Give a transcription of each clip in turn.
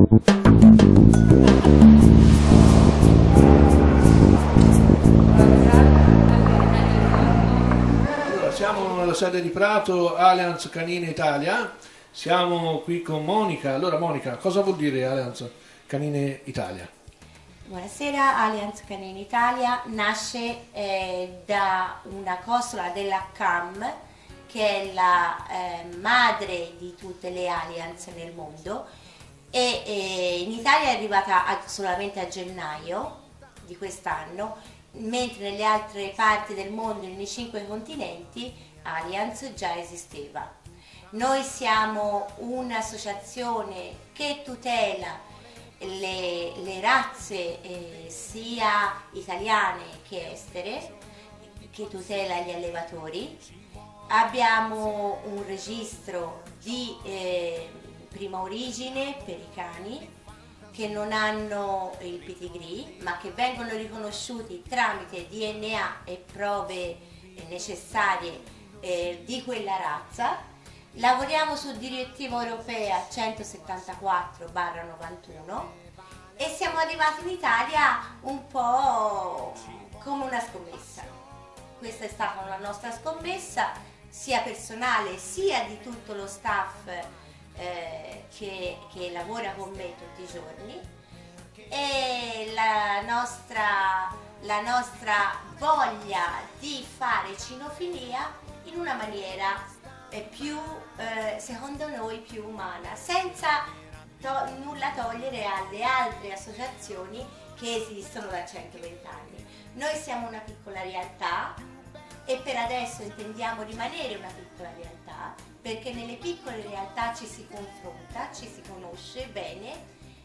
Siamo nella sede di Prato, Allianz Canine Italia, siamo qui con Monica. Allora Monica, cosa vuol dire Allianz Canine Italia? Buonasera, Allianz Canine Italia nasce da una costola della CAM, che è la madre di tutte le Allianz nel mondo, e in Italia è arrivata solamente a gennaio di quest'anno, mentre nelle altre parti del mondo, nei 5 continenti, Allianz già esisteva. Noi siamo un'associazione che tutela le razze sia italiane che estere, che tutela gli allevatori. Abbiamo un registro di prima origine per i cani che non hanno il pedigree, ma che vengono riconosciuti tramite DNA e prove necessarie di quella razza. Lavoriamo su direttiva europea 174/91 e siamo arrivati in Italia un po' come una scommessa. Questa è stata la nostra scommessa, sia personale sia di tutto lo staff che lavora con me tutti i giorni, e la nostra voglia di fare cinofilia in una maniera più, secondo noi, più umana, senza nulla togliere alle altre associazioni che esistono da 120 anni. Noi siamo una piccola realtà e per adesso intendiamo rimanere una piccola realtà, perché nelle piccole realtà ci si confronta, ci si conosce bene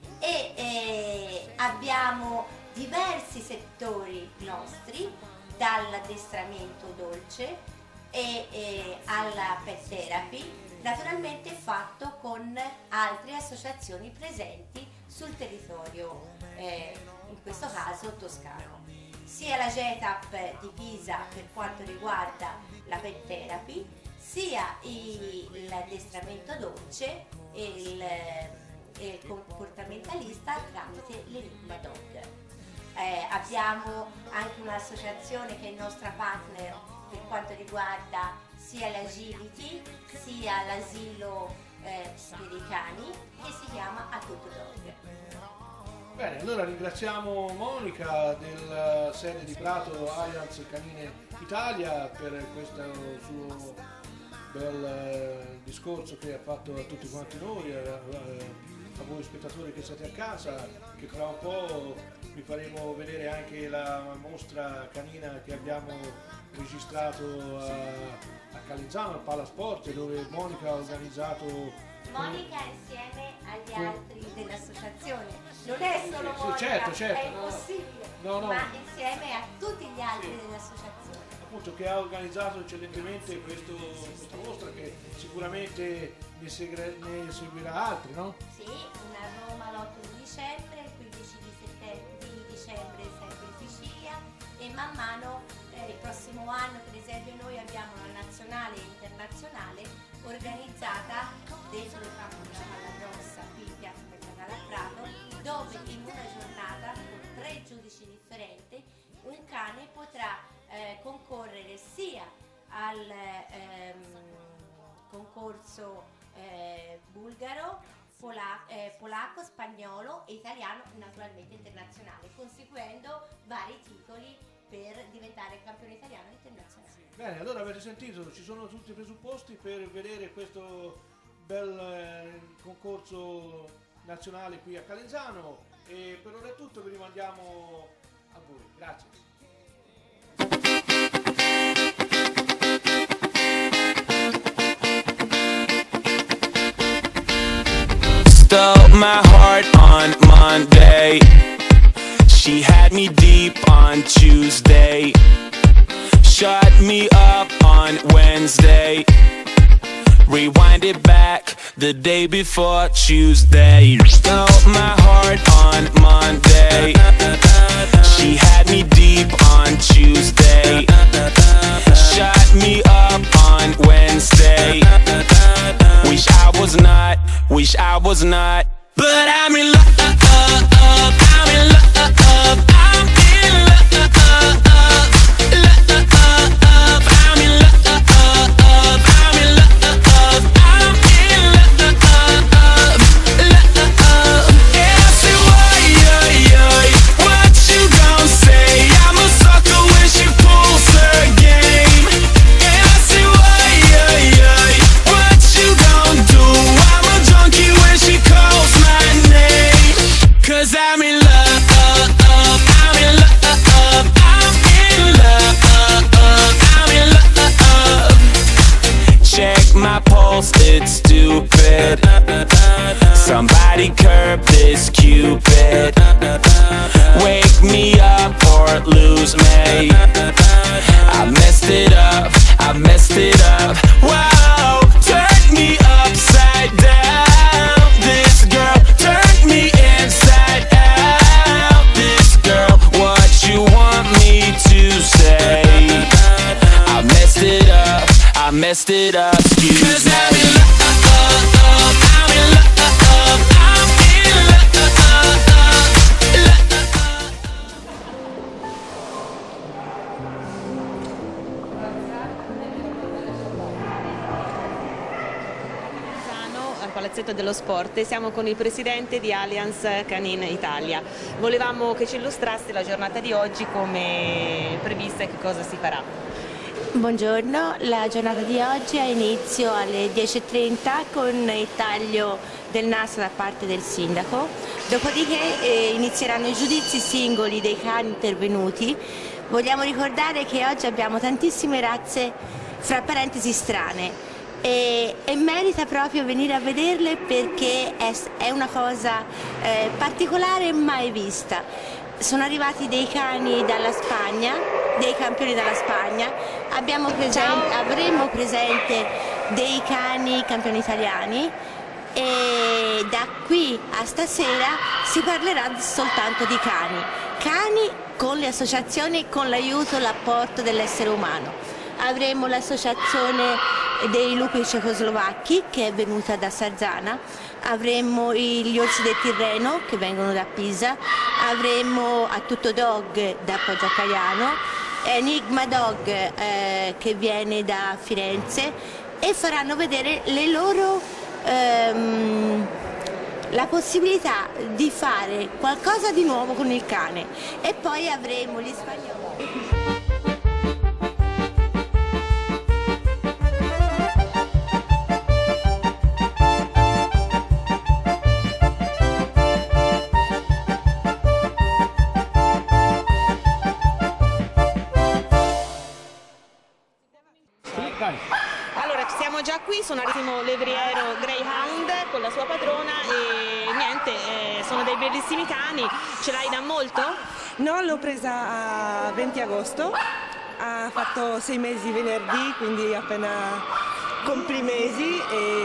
e abbiamo diversi settori nostri, dall'addestramento dolce e alla pet therapy, naturalmente fatto con altre associazioni presenti sul territorio, in questo caso toscano. Sia la GETAP di Pisa per quanto riguarda la pet therapy, sia l'addestramento dolce e il comportamentalista tramite l'Enigma Dog. Abbiamo anche un'associazione che è nostra partner per quanto riguarda sia l'agility sia l'asilo per i cani, che si chiama A Tutto Dog. Bene, allora ringraziamo Monica della sede di Prato Allianz Canine Italia per questo suo bel discorso che ha fatto a tutti quanti noi, a voi spettatori che siete a casa, che fra un po' vi faremo vedere anche la mostra canina che abbiamo registrato a Calenzano, al Palasport, dove Monica ha organizzato. Monica insieme agli altri dell'associazione, non è solo Monica, certo, è impossibile, ma insieme a tutti gli altri dell'associazione. Appunto, che ha organizzato eccellentemente questa mostra, che sicuramente ne seguirà altri, no? Sì, una a Roma l'8 di dicembre, il 15 di dicembre sempre in Sicilia, e man mano il prossimo anno, per esempio, noi abbiamo una nazionale e internazionale organizzata dentro il campo della Palla Grossa, qui in Piazza Mercatale a Prato, dove in una giornata con 3 giudici differenti un cane potrà concorrere sia al concorso bulgaro, polacco, spagnolo e italiano, naturalmente internazionale, conseguendo vari titoli per diventare campione italiano e internazionale. Bene, allora avete sentito, ci sono tutti i presupposti per vedere questo bel concorso nazionale qui a Calenzano, e per ora è tutto, vi rimandiamo a voi. Grazie. Stole my heart on Monday. She had me deep on Tuesday. Shut me up on Wednesday. Rewind it back the day before Tuesday. Stole my heart on Monday. She had me deep on Tuesday. Shut me up on Wednesday. Wish I was not, but I'm in love. serve this Cupid. Wake me up or lose me. I messed it up, I messed it up. Wow, turn me upside down. This girl turned me inside out. This girl, what you want me to say? I messed it up, I messed it up. Excuse me. 'Cause I'm in love, I'm in love, I'm in love. Al Palazzetto dello Sport e siamo con il presidente di Allianz Canine Italia. Volevamo che ci illustrasse la giornata di oggi come prevista e che cosa si farà. Buongiorno, la giornata di oggi ha inizio alle 10:30 con il taglio del nastro da parte del sindaco, dopodiché inizieranno i giudizi singoli dei cani intervenuti. Vogliamo ricordare che oggi abbiamo tantissime razze fra parentesi strane e merita proprio venire a vederle perché è una cosa particolare e mai vista. Sono arrivati dei cani dalla Spagna, dei campioni dalla Spagna, avremo presente dei cani campioni italiani e da qui a stasera si parlerà soltanto di cani con le associazioni, con l'aiuto, l'apporto dell'essere umano. Avremo l'associazione dei lupi cecoslovacchi che è venuta da Sarzana, avremo gli orsi del Tirreno che vengono da Pisa, avremo a Tutto Dog da Poggioacaiano, Enigma Dog che viene da Firenze e faranno vedere le loro la possibilità di fare qualcosa di nuovo con il cane e poi avremo gli spagnoli. Allora, siamo già qui, sono arrivato levriero Greyhound con la sua padrona e niente, sono dei bellissimi cani. Ce l'hai da molto? No, l'ho presa a 20 agosto, ha fatto 6 mesi venerdì, quindi appena compli mesi.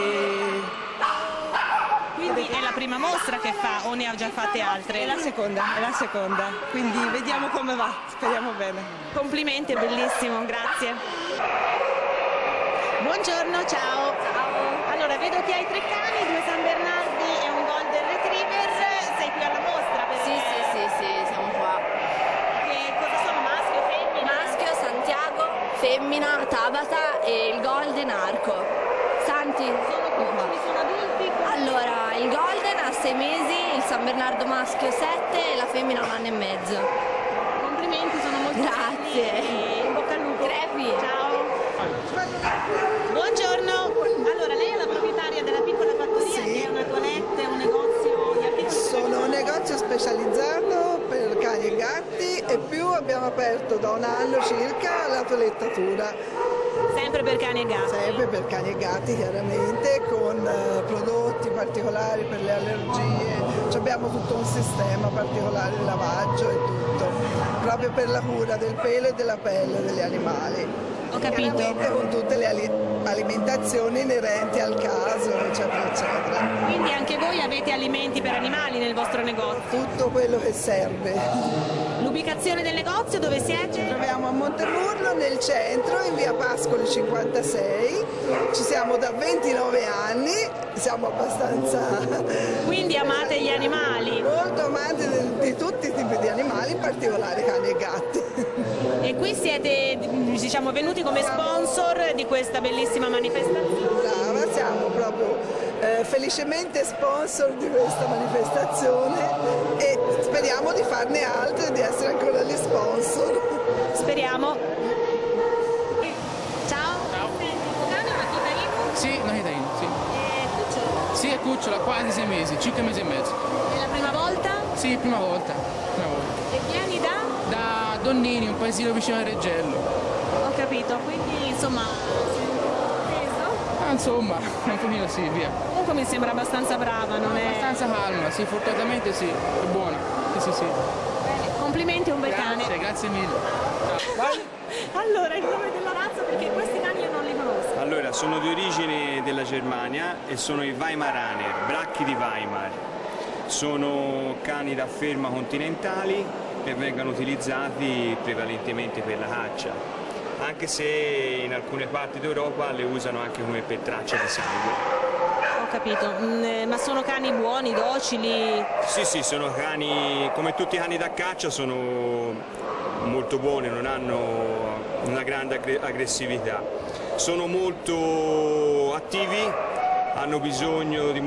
Quindi è la prima mostra che fa o ne ha già fatte altre? È la seconda, quindi vediamo come va, speriamo bene. Complimenti, è bellissimo, grazie. Buongiorno, ciao. Allora, vedo che hai 3 cani, 2 San Bernardi e un Golden Retriever. Sei qui alla mostra? Sì, siamo qua. Che cosa sono, maschio o femmina? Maschio, Santiago, femmina, Tabata e il Golden Arco. Santi. Sono piccoli, sono adulti? Allora, il Golden ha 6 mesi, il San Bernardo maschio 7 e la femmina 1 anno e mezzo. Complimenti, sono molto Grazie. belli. In bocca al lupo. Crepi. Ciao. Buongiorno, allora lei è la proprietaria della piccola fattoria che è una toilette, un negozio di articoli? Sono un negozio specializzato per cani e gatti e più abbiamo aperto da un anno circa la toilettatura. Sempre per cani e gatti? Sempre per cani e gatti chiaramente, con prodotti particolari per le allergie, abbiamo tutto un sistema particolare di lavaggio e tutto, proprio per la cura del pelo e della pelle degli animali. Ho capito. Con tutte le alimentazioni inerenti al caso, eccetera, eccetera. Quindi anche voi avete alimenti per animali nel vostro negozio? Tutto quello che serve. L'ubicazione del negozio dove siete? Ci troviamo a Montemurlo, nel centro, in via Pascoli 56. Ci siamo da 29 anni, siamo abbastanza... Quindi amate gli animali? Molto amanti di tutti i tipi di animali, in particolare cani e gatti. E qui siete, diciamo, venuti come sponsor di questa bellissima manifestazione? Brava, siamo proprio felicemente sponsor di questa manifestazione e speriamo di farne altre e di essere ancora gli sponsor. Speriamo. Ciao. Ciao. Il cane è una Kitainu? Sì, una Kitainu, sì. È cucciola? Sì, è cucciola, quasi 6 mesi, circa 1 mese e mezzo. È la prima volta? Sì, prima volta. E vieni da? Da Donnini, un paesino vicino a Reggello. Ho capito, quindi insomma... peso? insomma, un pochino sì, via. Comunque mi sembra abbastanza brava, non è? Abbastanza calma, sì, fortunatamente sì, è buona. Sì, sì. Complimenti, un bel cane. Grazie mille. Allora, il nome della razza, perché questi cani io non li conosco. Allora, sono di origine della Germania e sono i Weimaraner, bracchi di Weimar. Sono cani da ferma continentali e vengono utilizzati prevalentemente per la caccia, anche se in alcune parti d'Europa le usano anche come per traccia di sangue. Ho capito, ma sono cani buoni, docili? Sì, sono cani, come tutti i cani da caccia, sono molto buoni, non hanno una grande aggressività. Sono molto attivi, hanno bisogno di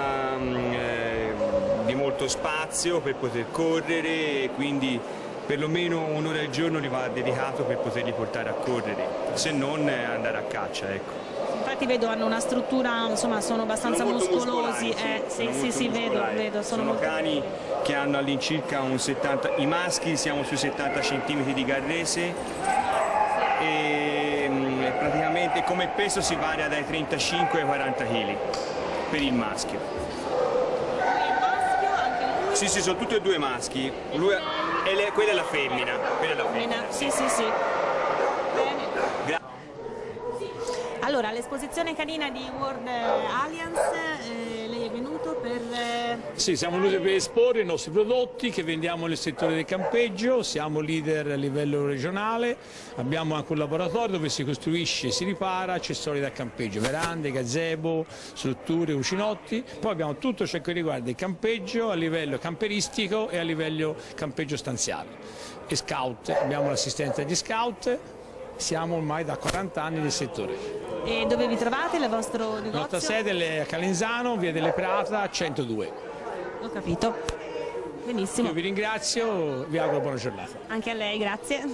molto spazio per poter correre e quindi perlomeno un'ora al giorno gli va dedicato per poterli portare a correre, se non andare a caccia, ecco. Infatti vedo hanno una struttura, insomma sono abbastanza muscolosi. Sì, vedo. Sono cani che hanno all'incirca un 70, i maschi siamo sui 70 cm di garrese e praticamente come peso si varia dai 35 ai 40 kg per il maschio. Sì, sono tutti e due maschi. Quella è la femmina. Sì. Bene. Allora, all'esposizione canina di World Alliance, lei è venuto per... Sì, siamo venuti per esporre i nostri prodotti che vendiamo nel settore del campeggio, siamo leader a livello regionale, abbiamo anche un laboratorio dove si costruisce e si ripara accessori da campeggio, verande, gazebo, strutture, cucinotti, poi abbiamo tutto ciò che riguarda il campeggio a livello camperistico e a livello campeggio stanziale. E scout, abbiamo l'assistenza agli scout, siamo ormai da 40 anni nel settore. E dove vi trovate il vostro negozio? La nostra sede è a Calenzano, via delle Prata 102. Ho capito. Benissimo. Io vi ringrazio, vi auguro buona giornata. Anche a lei, grazie.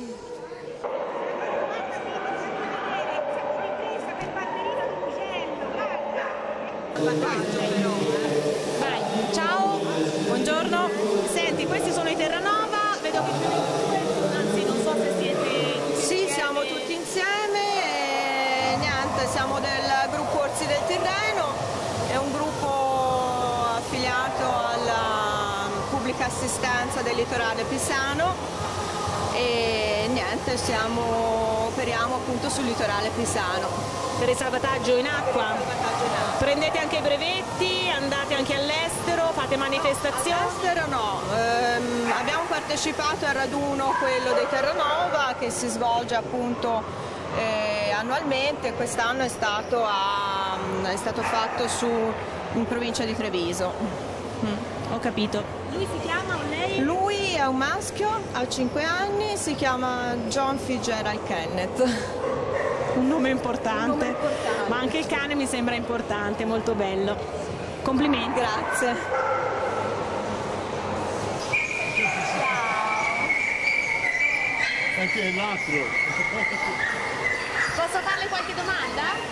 Vai, ciao, buongiorno. Senti, questi sono i Terranova, vedo che siete due, anzi non so se siete... Sì, siamo tutti insieme e niente, siamo del gruppo Orsi del Tirreno, è un gruppo affiliato alla pubblica assistenza del litorale pisano e niente, operiamo appunto sul litorale pisano. Per il salvataggio in acqua? Prendete anche i brevetti, andate anche all'estero, fate manifestazioni? All'estero no, abbiamo partecipato al raduno, quello dei Terranova, che si svolge appunto annualmente, quest'anno è stato fatto in provincia di Treviso. Ho capito. Lui si chiama o lei? Lui è un maschio, ha 5 anni, si chiama John Fitzgerald Kenneth. Un nome importante, ma anche il cane mi sembra importante, molto bello. Complimenti. Grazie. Anche l'altro. Posso farle qualche domanda?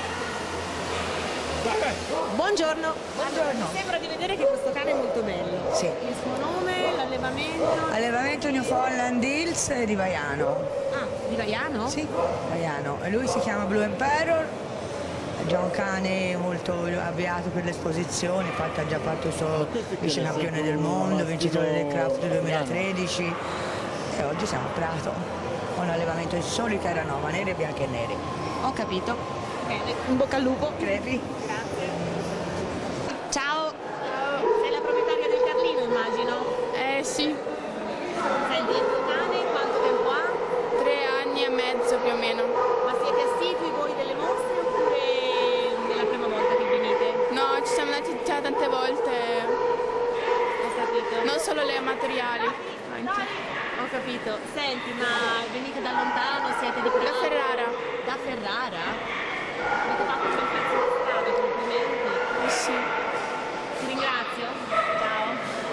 Buongiorno. Buongiorno. Mi sembra di vedere che questo cane è molto bello. Sì. Il suo nome, l'allevamento? Allevamento Newfoundland Hills di Vaiano. Ah, di Vaiano? Sì, Vaiano. Lui si chiama Blue Emperor, è già un cane molto avviato per l'esposizione, infatti ha già fatto il suo vice campione del mondo, vincitore del Craft 2013 e oggi siamo a Prato. Un allevamento di soli Terranova, neri, bianchi e neri. Ho capito. Bene, in bocca al lupo. Crepi. Grazie. Ciao. Sei la proprietaria del Carlino, immagino? Sì. Senti, il tuo cane quanto tempo ha? 3 anni e mezzo più o meno. Ma siete assidui voi delle mostre oppure è la prima volta che venite? No, ci siamo andati già tante volte. Ho capito. Non solo le amatoriali. Anche. Ho capito. Senti, ma venite da lontano? Siete di Prato? Da Ferrara. Da Ferrara? Avete fatto un bel pezzo di strada, complimenti. Sì. Ti ringrazio. Ciao.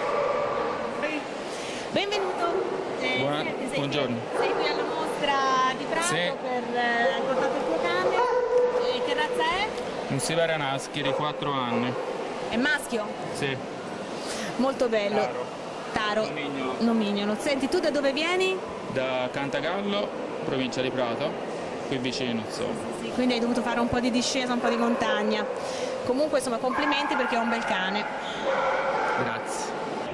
Benvenuto. Buongiorno. Sei qui alla mostra di Prato Sì. hai portato il tuo cane. Che razza è? Un Siberian Husky di 4 anni. È maschio? Sì. Molto bello. Taro. Nomignolo. Senti, tu da dove vieni? Da Cantagallo, provincia di Prato. qui vicino, insomma. Sì, quindi hai dovuto fare un po' di discesa, un po' di montagna. Comunque insomma complimenti perché è un bel cane. Grazie.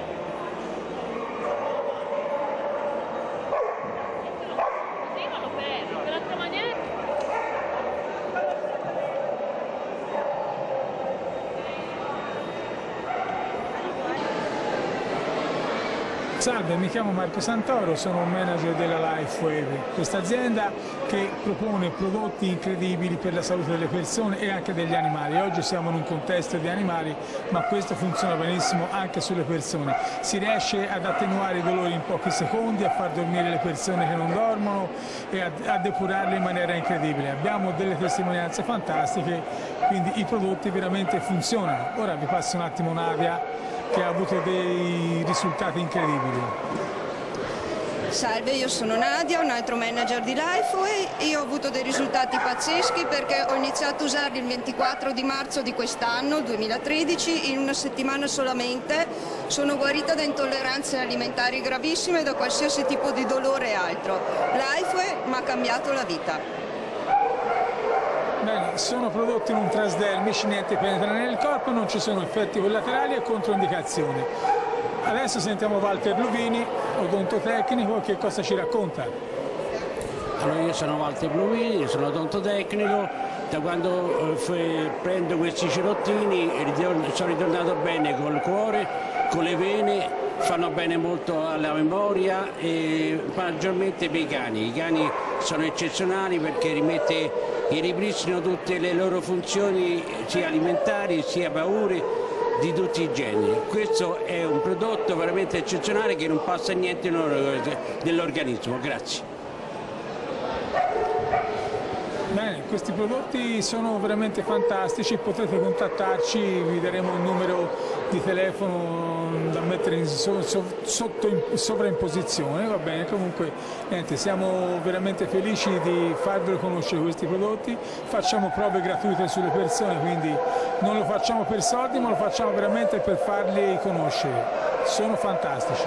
Salve, mi chiamo Marco Santoro, sono un manager della Lifewave, questa azienda che propone prodotti incredibili per la salute delle persone e anche degli animali. Oggi siamo in un contesto di animali, ma questo funziona benissimo anche sulle persone. Si riesce ad attenuare i dolori in pochi secondi, a far dormire le persone che non dormono e a depurarle in maniera incredibile. Abbiamo delle testimonianze fantastiche, quindi i prodotti veramente funzionano. Ora vi passo un attimo Nadia, che ha avuto dei risultati incredibili. Salve, io sono Nadia, un altro manager di Lifeway. Io ho avuto dei risultati pazzeschi perché ho iniziato a usarli il 24 di marzo di quest'anno, 2013, in una settimana solamente. Sono guarita da intolleranze alimentari gravissime e da qualsiasi tipo di dolore e altro. Lifeway mi ha cambiato la vita. Bene, sono prodotti non trasdermici, niente penetra nel corpo, non ci sono effetti collaterali e controindicazioni. Adesso sentiamo Walter Luvini, odontotecnico, che cosa ci racconta. Allora, io sono Walter Luvini, sono odontotecnico, da quando prendo questi cerottini sono ritornato bene col cuore, con le vene, fanno bene molto alla memoria e maggiormente per i cani. I cani sono eccezionali perché ripristinano tutte le loro funzioni sia alimentari sia paure di tutti i generi. Questo è un prodotto veramente eccezionale che non passa niente nell'organismo. Grazie. Bene, questi prodotti sono veramente fantastici, potete contattarci, vi daremo un numero di telefono da mettere sotto sovraimposizione, va bene, comunque niente, siamo veramente felici di farvelo conoscere questi prodotti, facciamo prove gratuite sulle persone, quindi non lo facciamo per soldi ma lo facciamo veramente per farli conoscere, sono fantastici.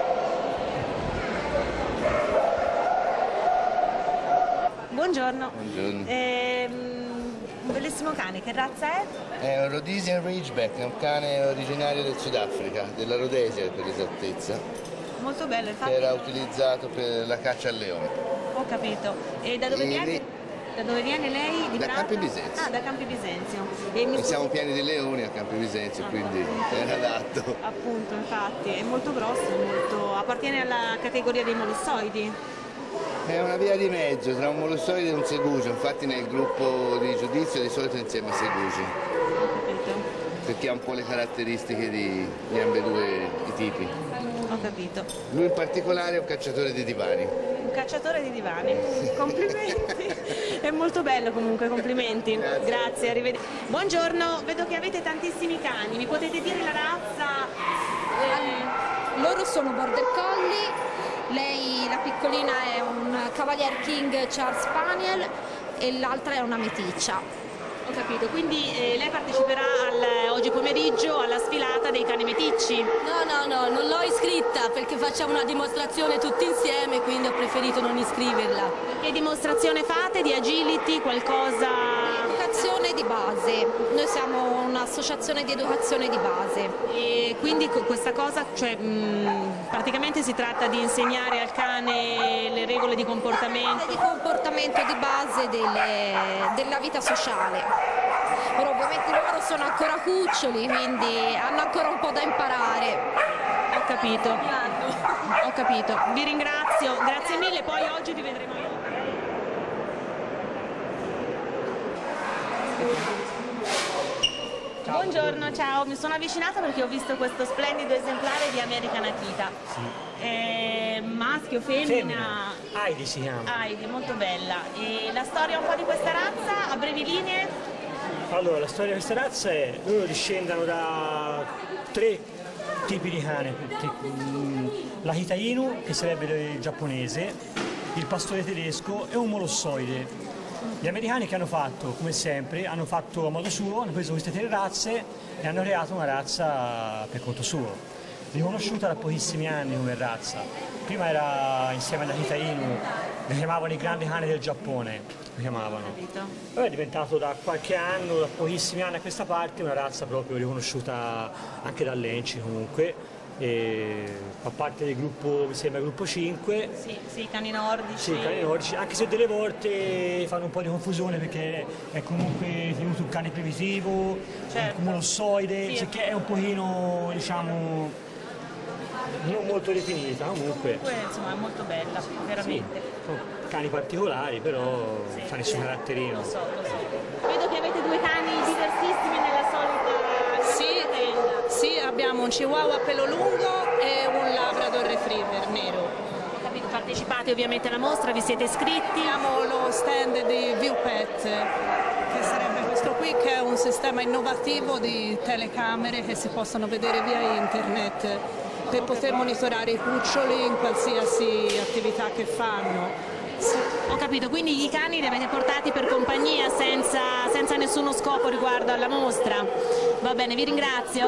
Buongiorno. Buongiorno. Un bellissimo cane, che razza è? È un Rhodesian Ridgeback, è un cane originario del Sudafrica, della Rhodesia per esattezza. Molto bello, infatti. Che era utilizzato per la caccia al leone. Ho capito. E da dove viene? Da dove viene lei? Di da Prato? Campi Bisenzio. Ah, da Campi Bisenzio. E siamo pieni di leoni a Campi Bisenzio, quindi era adatto. Appunto, infatti, è molto grosso, appartiene alla categoria dei molossoidi. È una via di mezzo tra un molossoide e un segugio, infatti nel gruppo di giudizio di solito insieme a segugi. Perché ha un po' le caratteristiche di ambedue i tipi. Ho capito. Lui in particolare è un cacciatore di divani. Un cacciatore di divani. Complimenti. È molto bello comunque, complimenti. Grazie, arrivederci. Buongiorno, vedo che avete tantissimi cani, mi potete dire la razza? Loro sono Border Collie. Lei, la piccolina, è un Cavalier King Charles Spaniel e l'altra è una meticcia. Ho capito, quindi lei parteciperà oggi pomeriggio alla sfilata dei cani meticci? No, non l'ho iscritta perché facciamo una dimostrazione tutti insieme, quindi ho preferito non iscriverla. Che dimostrazione fate? Di agility, qualcosa? Educazione di base, noi siamo un'associazione di educazione di base. E quindi questa cosa, cioè praticamente si tratta di insegnare al cane le regole di comportamento? Di comportamento di base della vita sociale. Però ovviamente loro sono ancora cuccioli, quindi hanno ancora un po' da imparare. Ho capito, vi ringrazio, grazie mille, poi oggi vi vedremo io. Ciao. Buongiorno, ciao, mi sono avvicinata perché ho visto questo splendido esemplare di American Akita. Sì. Maschio, femmina? Heidi si chiama. Heidi, molto bella. E la storia un po' di questa razza, a brevi linee? Allora, la storia di questa razza è, loro discendono da 3 tipi di cane. L'Akita Inu, che sarebbe il giapponese, il pastore tedesco e un molossoide. Gli americani che hanno fatto, come sempre, hanno fatto a modo suo, hanno preso queste 3 razze e hanno creato una razza per conto suo, riconosciuta da pochissimi anni come razza. Prima era insieme all'Akita Inu lo chiamavano i grandi cani del Giappone, lo chiamavano. Poi è diventato da qualche anno, da pochissimi anni a questa parte, una razza proprio riconosciuta anche dall'ENCI comunque. E fa parte del gruppo, mi sembra gruppo 5. Sì, i cani nordici. Sì, i cani nordici, anche se delle volte fanno un po' di confusione perché è comunque tenuto un cane primitivo, certo, un molossoide, sì, che è un pochino, diciamo, non molto definita comunque. Insomma è molto bella, veramente. Sì, sono cani particolari, però fanno il suo caratterino. Lo so. Vedo che avete due cani diversissimi nella solita tenda. Sì, abbiamo un Chihuahua a pelo lungo e un Labrador Retriever nero. Partecipate ovviamente alla mostra, vi siete iscritti? Abbiamo lo stand di ViewPet, che sarebbe questo qui, che è un sistema innovativo di telecamere che si possono vedere via internet per poter monitorare i cuccioli in qualsiasi attività che fanno. Sì. Ho capito, quindi i cani li avete portati per compagnia senza nessuno scopo riguardo alla mostra. Va bene, vi ringrazio.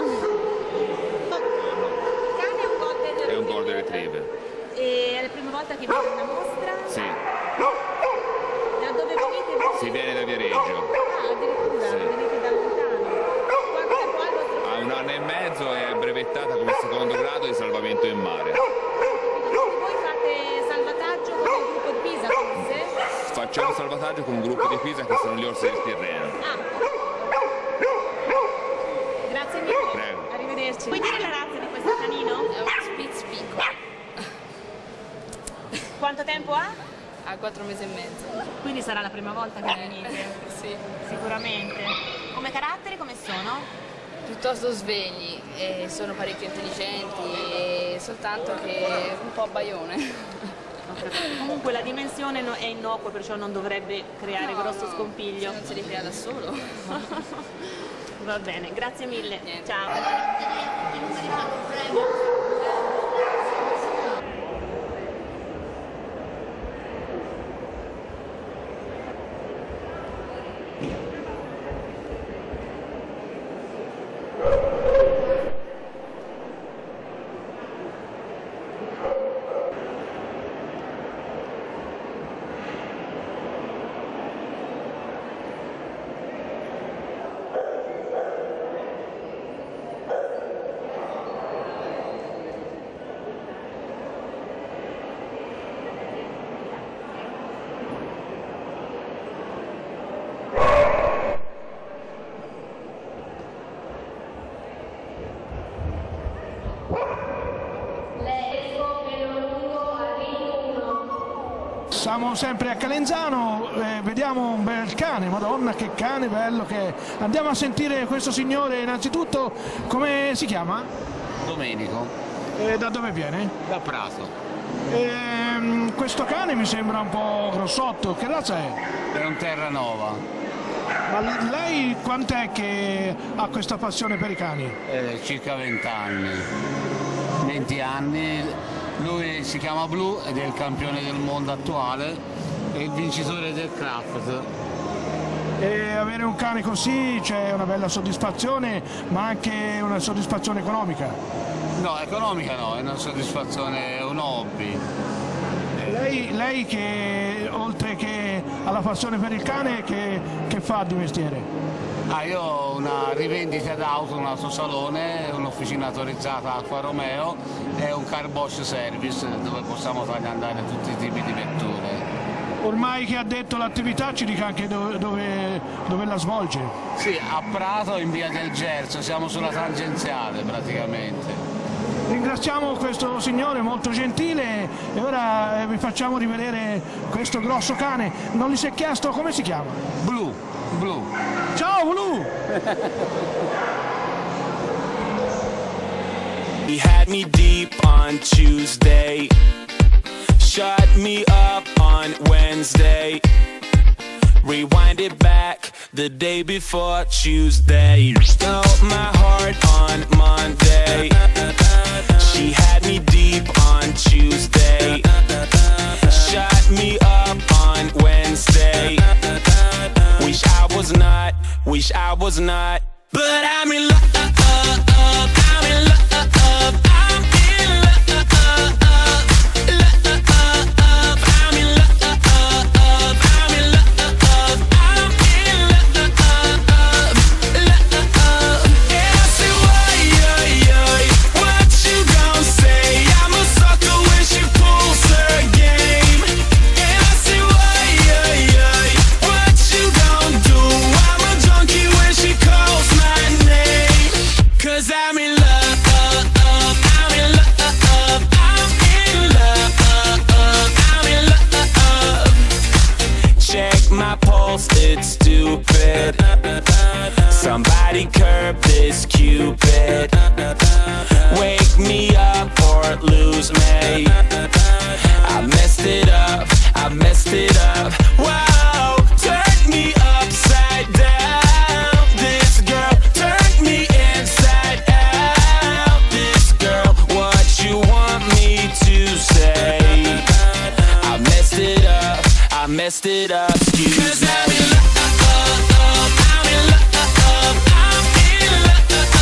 È un Golden Retriever. E è la prima volta che vedete una mostra? Sì. Da dove venite? Si viene da Viareggio. Ah, addirittura, sì. venite da lontano. Quanto tempo ha il vostro? Ha 1 anno e mezzo e è brevettata come secondo grado di salvamento in mare. Voi fate salvataggio con il gruppo di Pisa, forse? Facciamo salvataggio con un gruppo di Pisa che sono gli orsi del Tirreno. Grazie mille. Prego. Arrivederci. Puoi dire la razza di questo canino? È uno Spitz piccolo. Quanto tempo ha? Ha 4 mesi e mezzo. Quindi sarà la prima volta che venite? Sì. Sicuramente. Come caratteri come sono? Piuttosto svegli, e sono parecchio intelligenti, e soltanto che un po' abbaione. Comunque la dimensione è innocua, perciò non dovrebbe creare grosso scompiglio. Non se li crea da solo. Va bene, grazie mille. Niente. Ciao. Siamo sempre a Calenzano, vediamo un bel cane, madonna che cane bello che è. Andiamo a sentire questo signore innanzitutto, come si chiama? Domenico. Da dove viene? Da Prato. Questo cane mi sembra un po' grossotto, che razza è? È un Terranova. Ma lei quant'è che ha questa passione per i cani? Circa 20 anni. 20 anni. Lui si chiama Blue ed è il campione del mondo attuale e il vincitore del craft. E avere un cane così c'è una bella soddisfazione, ma anche una soddisfazione economica. No, economica no, è una soddisfazione, è un hobby. Lei che oltre che alla passione per il cane che fa di mestiere? Io ho una rivendita d'auto, un autosalone, un'officina autorizzata Alfa Romeo e un car wash service dove possiamo fargli andare tutti i tipi di vetture. Ormai che ha detto l'attività ci dica anche dove la svolge. Sì, a Prato in via del Gerso, siamo sulla tangenziale praticamente. Ringraziamo questo signore molto gentile e ora vi facciamo rivedere questo grosso cane. Non gli si è chiesto come si chiama? Blue. Ciao Blue! He had me deep on Tuesday, shut me up on Wednesday, rewind it back the day before Tuesday, stole my heart on Monday, she had me deep on Tuesday, shut me up on Wednesday, wish I was not, but I'm in love, I'm in love, I'm in love, I'm in love. messed it up. Excuse me. I'm in love, I'm in love, I'm in love.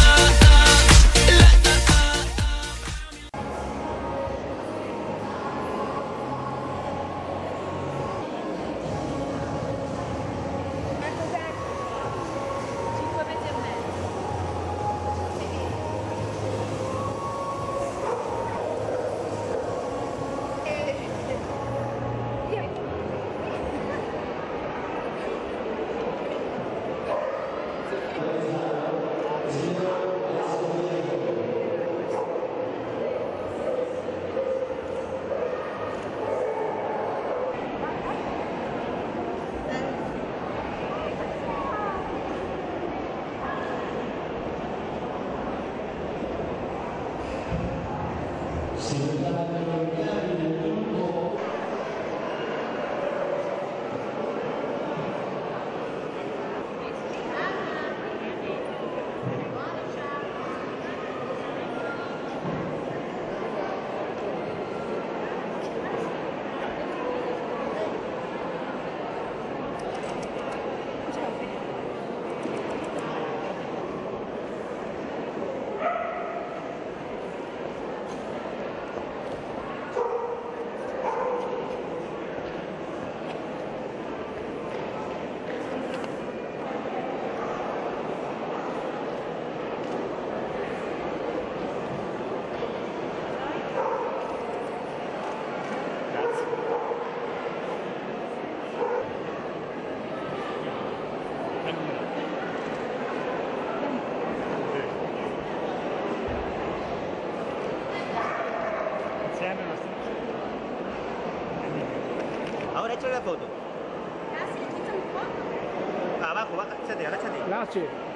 Ahora échale la foto. Va abajo, va, échate, agáchate. Grazie.